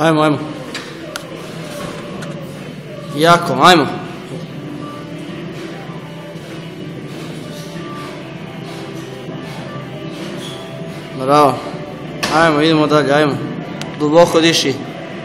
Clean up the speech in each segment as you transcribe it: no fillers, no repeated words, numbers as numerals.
Ajmo, ajmo. Jako, ajmo. Bravo. Ajmo, idemo dalje, ajmo. Duboko diši.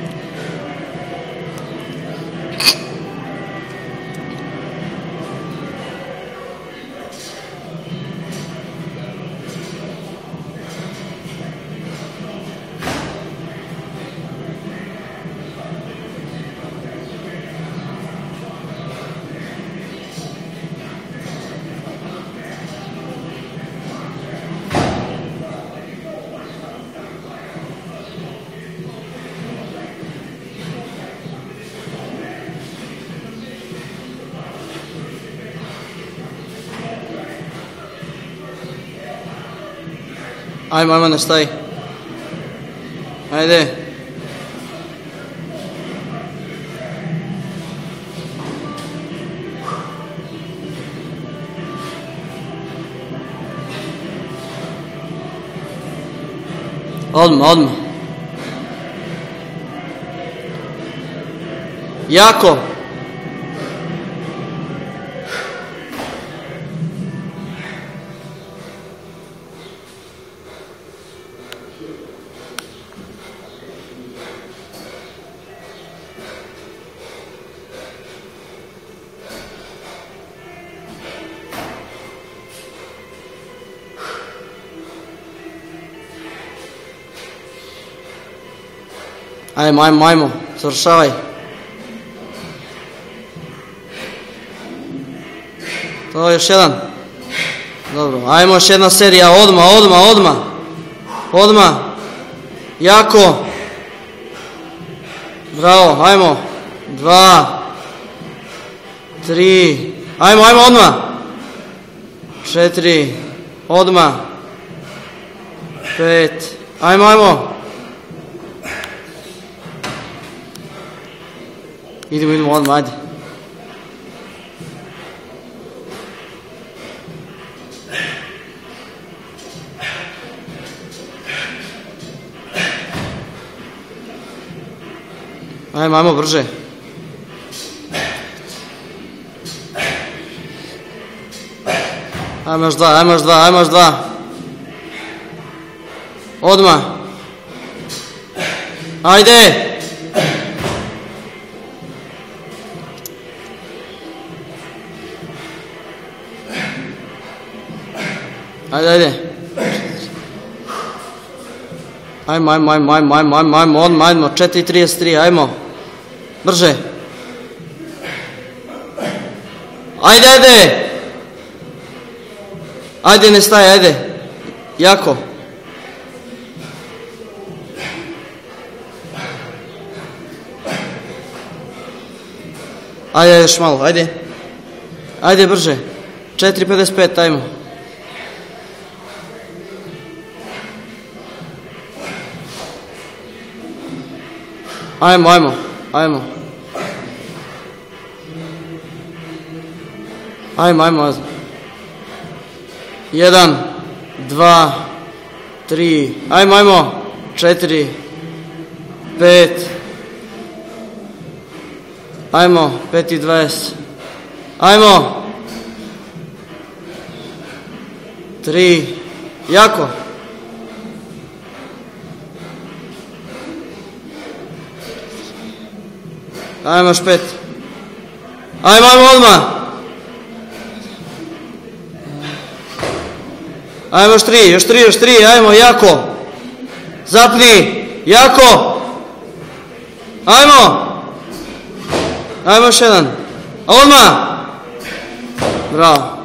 Ajmo, ajmo, ne staj. Ajde. Odmah, odmah. Jako. Ajmo, ajmo, ajmo, završavaj. To je još jedan. Dobro, ajmo još jedna serija, odmah, odmah, odmah. Odmah. Jako. Bravo, ajmo. 2, 3, ajmo, ajmo, odmah. 4, odmah. 5, ajmo, ajmo. Idemo, idemo, odmah, ajde. Ajmo, ajmo, brže. Ajmo još dva, ajmo još dva, ajmo još dva. Odmah. Ajde. Ajde, ajde. Ajmo, ajmo, ajmo, ajmo, ajmo, ajmo, ajmo, odmah, ajmo, 4:33, ajmo. Brže. Ajde, ajde. Ajde, ne staj, ajde. Jako. Ajde, još malo, ajde. Ajde, brže. 4:55, ajmo. Ajmo, ajmo, ajmo. Ajmo, ajmo. 1, 2, 3, ajmo, ajmo. 4, 5. Ajmo, 5:20. Ajmo. 3, jako. Ajmo još 5. Ajmo, ajmo odmah. Ajmo još 3, još 3, još 3, ajmo, jako. Zapni, jako. Ajmo. Ajmo još jedan. Odmah. Bravo.